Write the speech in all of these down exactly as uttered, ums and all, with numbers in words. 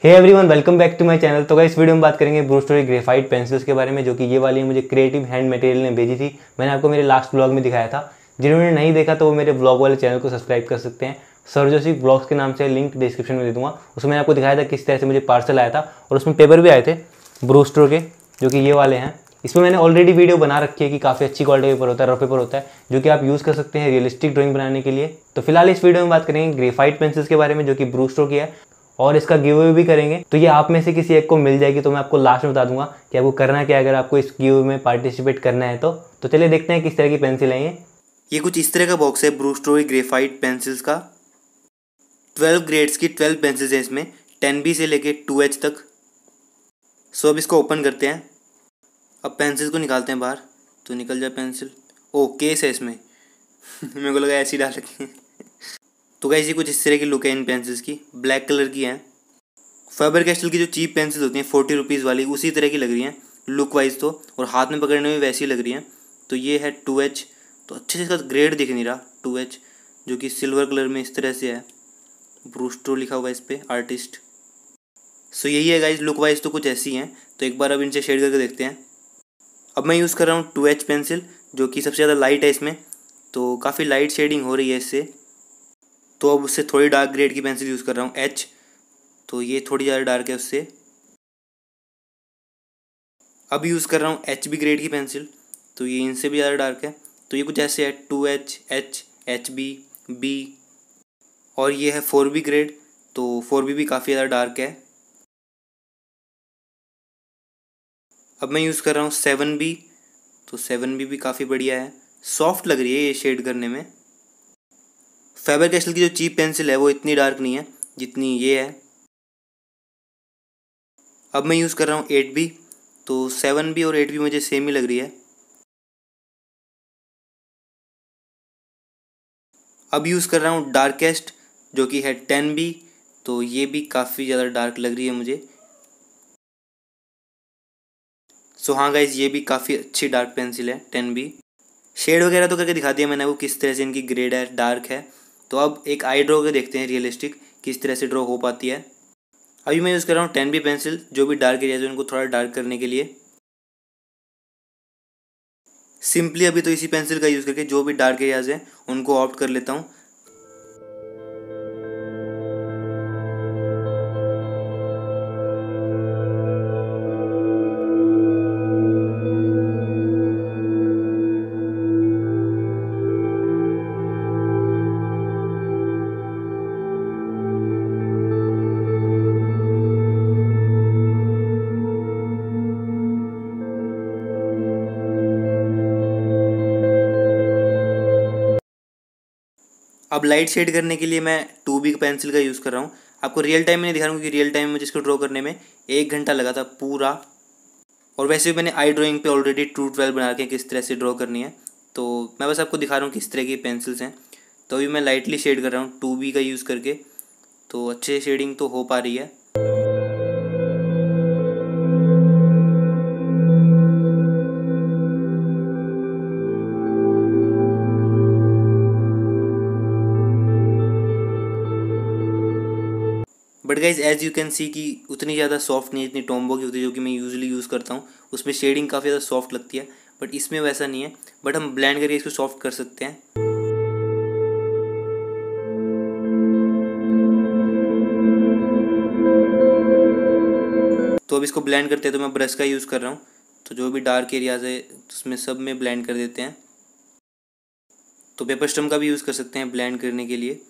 Hey everyone, welcome back to my channel. तो guys, इस video में बात करेंगे ब्रू स्टोरी ग्रेफाइट पेंसिल्स के बारे में, जो कि ये वाली मुझे क्रिएटिव हैंड मटेरियल ने भेजी थी। मैंने आपको मेरे लास्ट ब्लॉग में दिखाया था। जिन्होंने नहीं देखा तो वो मेरे ब्लॉग वाले चैनल को सब्सक्राइब कर सकते हैं। सरजोशी ब्लॉग्स के नाम से लिंक डिस्क्रिप्शन में दे दूंगा। उसमें मैंने आपको दिखाया था किस तरह से मुझे पार्सल आया था, और उसमें पेपर भी आए थे ब्रू स्टोर के, जो कि ये वाले हैं। इसमें मैंने ऑलरेडी वीडियो बना रखी है कि काफ़ी अच्छी क्वालिटी का पेपर होता है, रफ पेपर होता है, जो कि आप यूज़ कर सकते हैं रियलिस्टिक ड्राइंग बनाने के लिए। तो फिलहाल इस वीडियो में बात करेंगे ग्रेफाइट पेंसिल्स के बारे में, जो कि ब्रू स्टोर की है, और इसका गिव अवे भी करेंगे। तो ये आप में से किसी एक को मिल जाएगी। तो मैं आपको लास्ट में बता दूंगा कि आपको करना क्या है अगर आपको इस गिव अवे में पार्टिसिपेट करना है तो तो चलिए देखते हैं किस तरह की पेंसिल है ये। ये कुछ इस तरह का बॉक्स है ब्रू स्टोरी ग्रेफाइट पेंसिल्स का। ट्वेल्व ग्रेड्स की ट्वेल्व पेंसिल्स हैं इसमें, टेन बी से लेके टू एच तक। सो अब इसको ओपन करते हैं। अब पेंसिल को निकालते हैं बाहर, तो निकल जाए पेंसिल। ओ, केस है इसमें मेरे को लगा ऐसी डाल रखी है तो गाइस, ये कुछ इस तरह की लुक है इन पेंसिल्स की। ब्लैक कलर की हैं। फैबर कैस्टल की जो चीप पेंसिल होती हैं फोर्टी रुपीज़ वाली, उसी तरह की लग रही हैं लुक वाइज तो, और हाथ में पकड़ने में वैसी लग रही हैं। तो ये है टू एच। तो अच्छे से इसका ग्रेड दिख नहीं रहा, टू एच, जो कि सिल्वर कलर में इस तरह से है। ब्रू स्टोर लिखा हुआ है इस पर, आर्टिस्ट। सो यही है गाइस, लुक वाइज तो कुछ ऐसी हैं। तो एक बार अब इनसे शेड करके देखते हैं। अब मैं यूज़ कर रहा हूँ टू एच पेंसिल, जो कि सबसे ज़्यादा लाइट है इसमें। तो काफ़ी लाइट शेडिंग हो रही है इससे। तो अब उससे थोड़ी डार्क ग्रेड की पेंसिल यूज़ कर रहा हूँ, एच। तो ये थोड़ी ज़्यादा डार्क है उससे। अब यूज़ कर रहा हूँ एच बी ग्रेड की पेंसिल, तो ये इनसे भी ज़्यादा डार्क है। तो ये कुछ ऐसे है, two H, H, H B, B, और ये है फोर बी ग्रेड। तो फोर बी भी काफ़ी ज़्यादा डार्क है। अब मैं यूज़ कर रहा हूँ सेवन बी। तो सेवन बी भी काफ़ी बढ़िया है, सॉफ्ट लग रही है ये शेड करने में। फैबर कैस्टल की जो चीप पेंसिल है वो इतनी डार्क नहीं है जितनी ये है। अब मैं यूज़ कर रहा हूँ एट बी। तो सेवन बी और एट बी मुझे सेम ही लग रही है। अब यूज़ कर रहा हूँ डार्केस्ट, जो कि है टेन बी। तो ये भी काफ़ी ज़्यादा डार्क लग रही है मुझे। सो हाँ गाइज, ये भी काफ़ी अच्छी डार्क पेंसिल है, टेन बी। शेड वगैरह तो करके दिखा दिया मैंने वो किस तरह से इनकी ग्रेड है, डार्क है। तो अब एक आई ड्रॉ के देखते हैं रियलिस्टिक किस तरह से ड्रॉ हो पाती है। अभी मैं यूज़ कर रहा हूँ टेन बी पेंसिल, जो भी डार्क एरियाज है उनको थोड़ा डार्क करने के लिए। सिंपली अभी तो इसी पेंसिल का यूज़ करके जो भी डार्क एरियाज हैं उनको ऑप्ट कर लेता हूँ। अब लाइट शेड करने के लिए मैं टू बी पेंसिल का यूज़ कर रहा हूँ। आपको रियल टाइम में नहीं दिखा रहा हूँ, क्योंकि रियल टाइम में मुझे इसको ड्रॉ करने में एक घंटा लगा था पूरा। और वैसे भी मैंने आई ड्राइंग पे ऑलरेडी टू ट्वेल्व बना के किस तरह से ड्रॉ करनी है। तो मैं बस आपको दिखा रहा हूँ किस तरह की पेंसिल्स हैं। तो अभी मैं लाइटली शेड कर रहा हूँ टू बी का यूज़ करके। तो अच्छे शेडिंग तो हो पा रही है। But guys, as you can see कि उतनी ज़्यादा सॉफ्ट नहीं है जितनी टॉम्बो की होती है, जो कि मैं यूजुअली यूज़ करता हूँ। उसमें शेडिंग काफ़ी ज़्यादा सॉफ्ट लगती है, बट इसमें वैसा नहीं है। बट हम ब्लेंड करके इसको सॉफ्ट कर सकते हैं। तो अब इसको ब्लेंड करते हैं। तो मैं ब्रश का यूज़ कर रहा हूँ। तो जो भी डार्क एरियाज है उसमें सब में ब्लेंड कर देते हैं। तो पेपर स्टम्प का भी यूज़ कर सकते हैं ब्लेंड करने के लिए।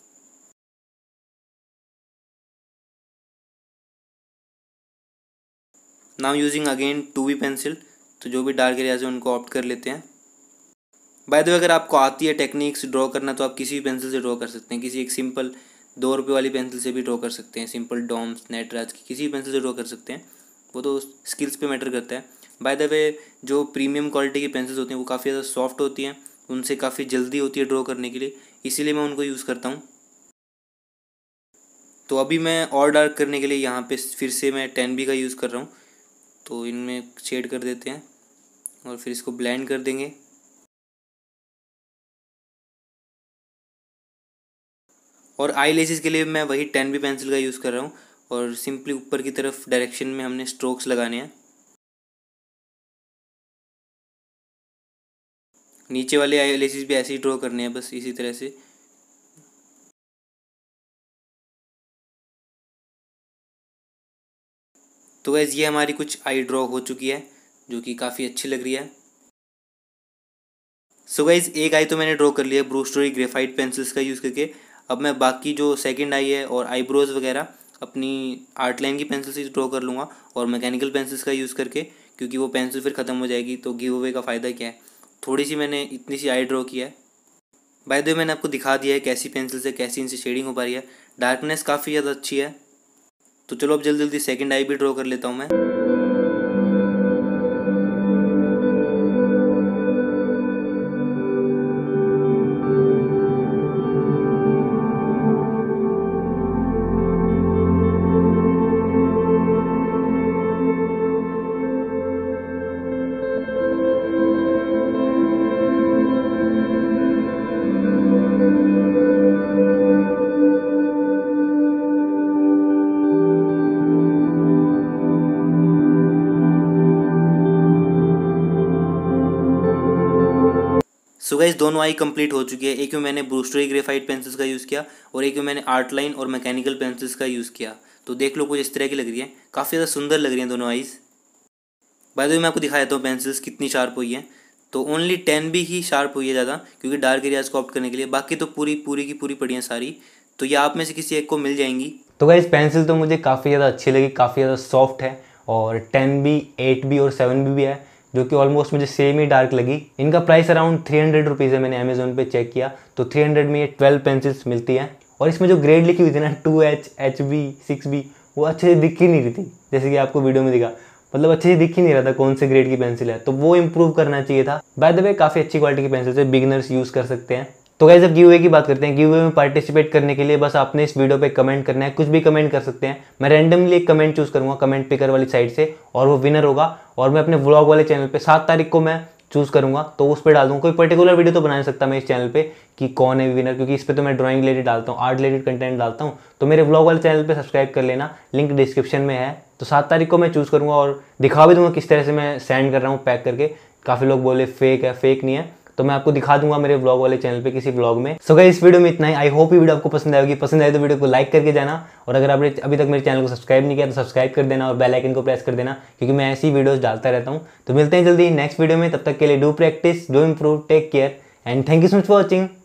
Now using again two B pencil. तो जो भी डार्क एरियाज है उनको ऑप्ट कर लेते हैं। बाय द वे, अगर आपको आती है टेक्निक्स ड्रॉ करना तो आप किसी भी पेंसिल से ड्रॉ कर सकते हैं। किसी एक सिंपल दो रुपये वाली पेंसिल से भी ड्रॉ कर सकते हैं। सिंपल डॉम्स, नटराज की किसी भी पेंसिल से ड्रॉ कर सकते हैं। वो तो स्किल्स पे मैटर करता है। बाय द वे, जो प्रीमियम क्वालिटी की पेंसिल्स होती हैं वो काफ़ी ज़्यादा सॉफ्ट होती हैं, उनसे काफ़ी जल्दी होती है ड्रॉ करने के लिए, इसीलिए मैं उनको यूज़ करता हूँ। तो अभी मैं और डार्क करने के लिए यहाँ पे फिर से मैं टेन बी का यूज़ कर रहा हूँ। तो इनमें शेड कर देते हैं और फिर इसको ब्लेंड कर देंगे। और आई लेसेस के लिए मैं वही टेन बी पेंसिल का यूज़ कर रहा हूँ। और सिंपली ऊपर की तरफ डायरेक्शन में हमने स्ट्रोक्स लगाने हैं। नीचे वाले आईलैशेस भी ऐसे ही ड्रॉ करने हैं, बस इसी तरह से। तो गाइस ये हमारी कुछ आई ड्रॉ हो चुकी है जो कि काफ़ी अच्छी लग रही है। सो so गाइस एक आई तो मैंने ड्रॉ कर लिया है ब्रू स्टोरी ग्रेफाइट पेंसिल्स का यूज़ करके। अब मैं बाकी जो सेकंड आई है और आईब्रोज वगैरह अपनी आर्ट लाइन की पेंसिल से ड्रॉ कर लूँगा और मैकेनिकल पेंसिल्स का यूज़ करके, क्योंकि वो पेंसिल फिर ख़त्म हो जाएगी तो गिव अवे का फ़ायदा क्या है। थोड़ी सी मैंने इतनी सी आई ड्रॉ किया है। बाय द वे मैंने आपको दिखा दिया है कैसी पेंसिल से कैसी इनसे शेडिंग हो पा रही है। डार्कनेस काफ़ी ज़्यादा अच्छी है। तो चलो अब जल्दी जल्दी सेकंड आई भी ड्रॉ कर लेता हूँ मैं। सो गाइस दोनों आई कंप्लीट हो चुकी है। एक में मैंने ब्रू स्टोरी ग्रेफाइट पेंसिल्स का यूज़ किया और एक में मैंने आर्ट लाइन और मैकेनिकल पेंसिल्स का यूज़ किया। तो देख लो कुछ इस तरह की लग रही है, काफ़ी ज़्यादा सुंदर लग रही हैं दोनों आईज़। बाय द वे मैं आपको दिखा देता हूँ पेंसिल्स कितनी शार्प हुई हैं। तो ओनली टेन बी ही शार्प हुई है ज़्यादा, क्योंकि डार्क एरियाज को ऑप्ट करने के लिए। बाकी तो पूरी पूरी की पूरी पड़ी हैं सारी। तो ये आप में से किसी एक को मिल जाएंगी। तो गाइस पेंसिल तो मुझे काफ़ी ज़्यादा अच्छी लगी, काफ़ी ज़्यादा सॉफ्ट है और टेन बी एट बी और सेवन बी भी है, जो कि ऑलमोस्ट मुझे सेम ही डार्क लगी। इनका price around three hundred rupees है, मैंने अमेजोन पे चेक किया तो थ्री हंड्रेड में ये ट्वेल्व पेंसिल्स मिलती हैं। और इसमें जो ग्रेड लिखी हुई थी ना two H H B six B, वो अच्छे से दिख ही नहीं रही थी, जैसे कि आपको वीडियो में दिखा। मतलब अच्छे से दिख ही नहीं रहा था कौन से ग्रेड की पेंसिल है, तो वो इम्प्रूव करना चाहिए था। बाय द वे काफ़ी अच्छी क्वालिटी की पेंसिल है, बिगिनर्स यूज़ कर सकते हैं। तो गाइस अब गिव अवे की बात करते हैं। गिव अवे में पार्टिसिपेट करने के लिए बस आपने इस वीडियो पे कमेंट करना है, कुछ भी कमेंट कर सकते हैं। मैं रैंडमली एक कमेंट चूज़ करूँगा कमेंट पिकर वाली साइड से और वो विनर होगा। और मैं अपने व्लॉग वाले चैनल पे सात तारीख को मैं चूज़ करूँगा, तो उस पर डाल दूँगा। कोई पर्टिकुलर वीडियो तो बना नहीं सकता मैं इस चैनल पे कि कौन है विनर, क्योंकि इस पर तो मैं ड्राइंग रिलेटेड डालता हूँ, आर्ट रिलेटेड कंटेंट डालता हूँ। तो मेरे व्लॉग वाले चैनल पे सब्सक्राइब कर लेना, लिंक डिस्क्रिप्शन में है। तो सात तारीख को मैं चूज़ करूँगा और दिखा भी दूँगा किस तरह से मैं सेंड कर रहा हूँ पैक करके। काफ़ी लोग बोले फेक है, फेक नहीं है, तो मैं आपको दिखा दूंगा मेरे व्लॉग वाले चैनल पे किसी व्लॉग में। सो गाइस इस वीडियो में इतना ही। आई होप ये वीडियो आपको पसंद आएगी। पसंद आए तो वीडियो को लाइक करके जाना, और अगर आपने अभी तक मेरे चैनल को सब्सक्राइब नहीं किया तो सब्सक्राइब कर देना और बेल आइकन को प्रेस कर देना, क्योंकि मैं ऐसी वीडियोस डालता रहता हूँ। तो मिलते हैं जल्दी नेक्स्ट वीडियो में, तब तक के लिए do practice, do improve, take care and thank you so much for watching.